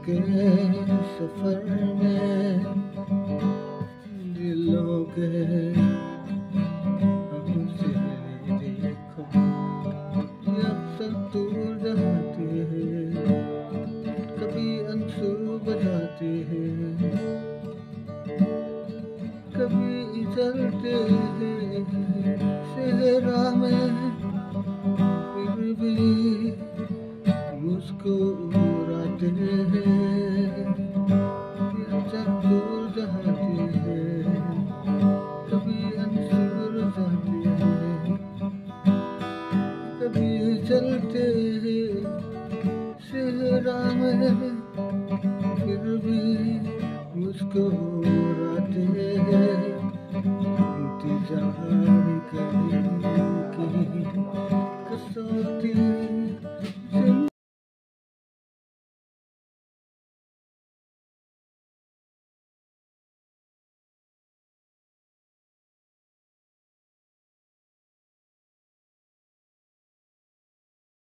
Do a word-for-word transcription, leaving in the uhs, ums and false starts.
के सफर में दिलों के हमसे देखो अक्सर दूर जाती है, कभी आंसू बजाती है, कभी चलते हैं सेहरा में, फिर भी मुस्कुराते हैं, अक्सर दूर जाती है, कभी आंसू बजाती है, कभी चलते हैं सेहरा में, फिर भी मुस्कुराते हैं, इंतजार करेंगे कसौटी